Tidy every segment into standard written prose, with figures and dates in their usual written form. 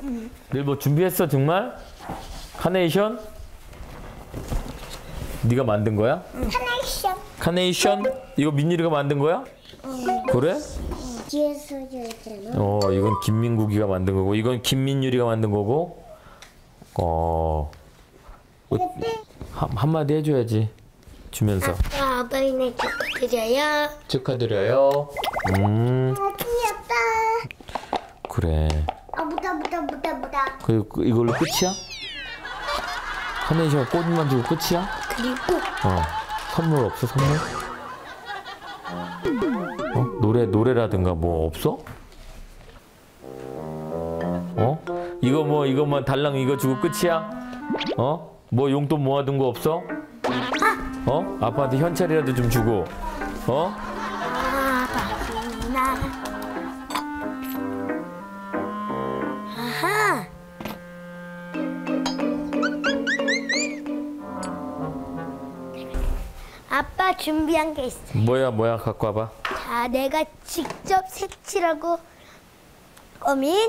내일 뭐 준비했어 정말? 카네이션? 네가 만든 거야? 카네이션. 카네이션? 이거 민유리가 만든 거야? 그래? 뒤에서 줘있잖아. 이건 김민국이가 만든 거고 이건 김민유리가 만든 거고 한마디 해줘야지 주면서 아빠이네 축하드려요. 축하드려요. 귀엽다. 그래. 무다. 이걸로 끝이야? 카네이션 꽃만 주고 끝이야? 그리고 선물 없어 선물? 노래라든가 뭐 없어? 이거만 달랑 이거 주고 끝이야? 뭐 용돈 모아둔 거 없어? 아빠한테 현찰이라도 좀 주고 아하. 아빠 준비한 게 있어. 뭐야 갖고 와봐. 자, 내가 직접 색칠하고 꾸민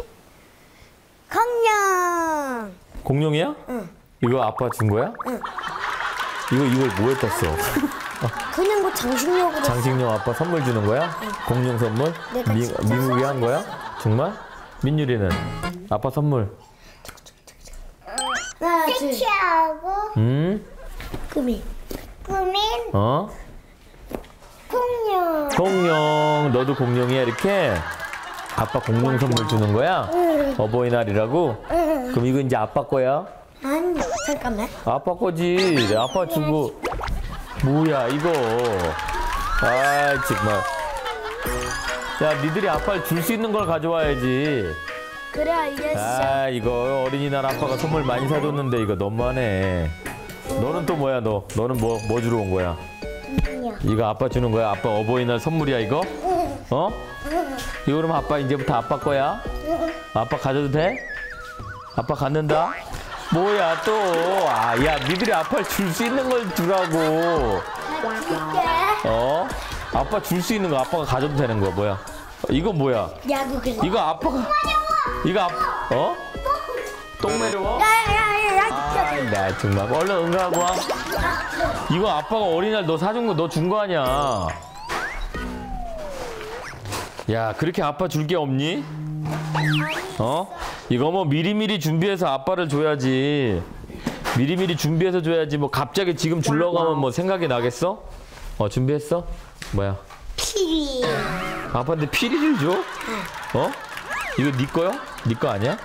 공룡. 공룡이야? 응. 이거 아빠 준 거야? 응. 이걸 뭐에 떴어? 그냥 뭐 장식용으로. 장식용 아빠 선물 주는 거야? 응. 공룡 선물? 내가 진짜 미국이 한 거야? 정말? 민유리는? 아빠 선물? 하나, 둘. 색칠하고 꾸민 공룡. 공룡. 너도 공룡이야 이렇게? 아빠 공룡 선물 주는 거야? 응. 어버이날이라고? 응. 그럼 이거 이제 아빠 거야? 아니, 잠깐만. 아빠 거지. 아빠 주고. 뭐야 이거. 정말. 야 니들이 아빠를 줄 수 있는 걸 가져와야지. 그래, 알겠어. 이거 어린이날 아빠가 선물 많이 사줬는데 이거 너무하네. 너는 또 뭐야 너는 뭐 주러 온 거야? 이거 아빠 주는 거야? 아빠 어버이날 선물이야 이거? 이거 그럼 아빠 이제부터 아빠 거야? 아빠 가져도 돼? 아빠 갖는다? 뭐야 또? 야 니들이 아빠를 줄 수 있는 걸 주라고. 아빠 줄 수 있는 거 아빠가 가져도 되는 거야 뭐야? 이거 뭐야? 야구 그래. 이거 아빠가 똥 매려워? 야야야야. 나 정말 얼른 응가하고 와. 이거 아빠가 어린이날 너 사준 거 너 준 거 아니야? 야 그렇게 아빠 줄 게 없니? 이거 뭐 미리미리 준비해서 아빠를 줘야지. 미리미리 준비해서 줘야지. 뭐 갑자기 지금 주려고 하면 뭐 생각이 나겠어? 준비했어? 뭐야? 피리. 아빠한테 피리를 줘? 이거 네 거야? 네 거 아니야?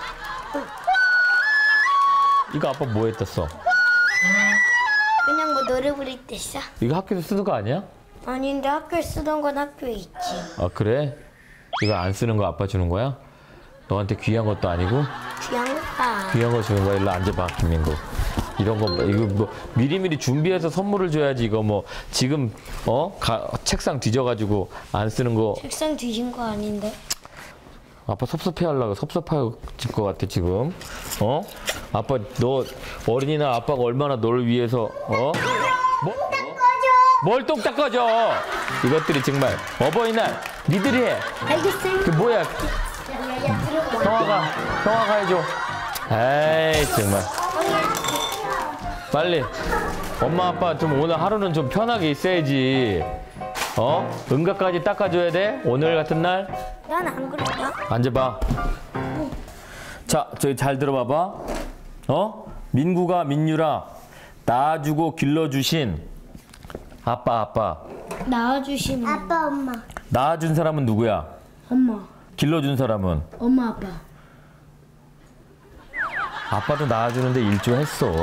이거 아빠 뭐 했었어? 그냥 뭐 노래 부를 때 써. 이거 학교에서 쓰는 거 아니야? 아닌데 학교에 쓰던 건 학교에 있지. 그래? 이거 안 쓰는 거 아빠 주는 거야? 너한테 귀한 것도 아니고? 귀한 거야. 귀한 거 주는 거야? 일로 앉아봐 김민국. 이런 거 이거 뭐 미리미리 준비해서 선물을 줘야지. 이거 뭐 지금 책상 뒤져가지고 안 쓰는 거. 책상 뒤진 거 아닌데? 아빠 섭섭해하려고 섭섭할 것 같아 지금. 아빠 너 어린이날 아빠가 얼마나 너를 위해서 뭘 똥 닦아줘. 이것들이 정말 어버이날 니들이 해. 알겠어요. 그 뭐야? 형아가 해줘. 에이 정말. 빨리 엄마 아빠 좀 오늘 하루는 좀 편하게 있어야지. 응가까지 닦아줘야 돼 오늘 같은 날. 난 안 그럴까? 앉아봐. 자 저기 잘 들어봐봐. 민구가 민유라 낳아주고 길러주신 아빠. 낳아주시는 아빠 엄마. 낳아준 사람은 누구야? 엄마. 길러준 사람은? 엄마 아빠. 아빠도 낳아주는데 일조했어.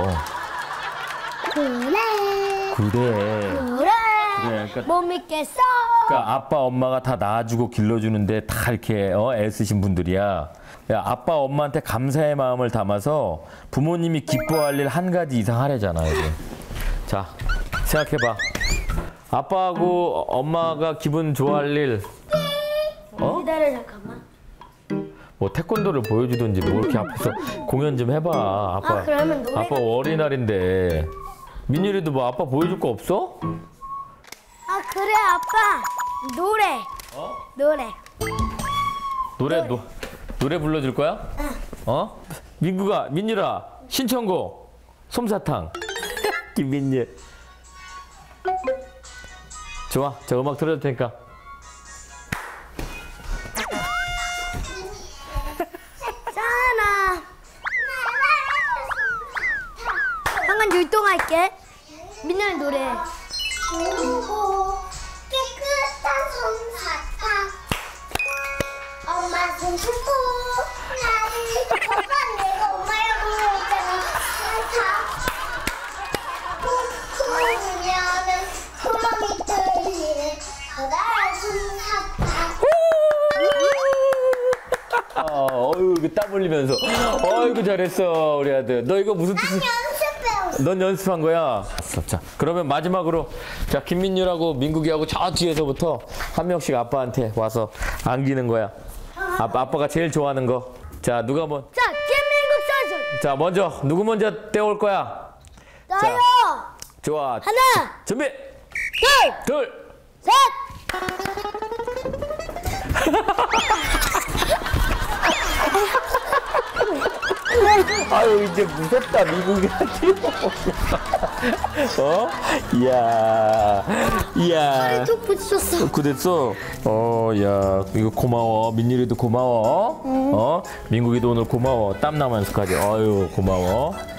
그래. 그러니까, 못 믿겠어. 그러니까 아빠 엄마가 다 낳아주고 길러주는데 다 이렇게 애쓰신 분들이야. 야, 아빠 엄마한테 감사의 마음을 담아서 부모님이 기뻐할 일 한 가지 이상 하래잖아 여기. 자 생각해봐. 아빠하고 엄마가 기분 좋아할 일. 기다려 잠깐만. 뭐 태권도를 보여주든지 뭐 이렇게 앞에서 공연 좀 해봐. 그러면 노래. 아빠 어린날인데. 민유리도 뭐 아빠 보여줄 거 없어? 그래 아빠. 노래. 노래. 노래 불러줄 거야? 어? 민구가, 민유라, 신청곡, 솜사탕. 김민유. 좋아, 저 음악 틀어줄 테니까. 짠아. 형은 율동할게. 민현이 노래. 그리고 깨끗한 솜사탕 엄마 손 씻고 나를 엄마 내가 엄마라고 했잖아 구멍이 뚫리는 커다란 솜사탕 어유, 그 땀 흘리면서. 어이구, 잘했어, 우리 아들. 너 이거 무슨 뜻이? 연습해요. 넌 연습한 거야? 자, 그러면 마지막으로 자, 김민유라고 민국이하고 저 뒤에서부터 한 명씩 아빠한테 와서 안기는 거야. 아빠가 제일 좋아하는 거. 자, 누가 자, 김민국 선수. 자, 먼저 누구 먼저 떼올 거야? 나요. 좋아. 하나, 준비. 둘, 둘. 셋. 아유, 이제 무섭다, 미국이한테. 어? 이야. 쭉 부딪혔어. 그랬어? 야, 이거 고마워. 민유리도 고마워. 민국이도 오늘 고마워. 땀 나면서까지. 아유, 고마워.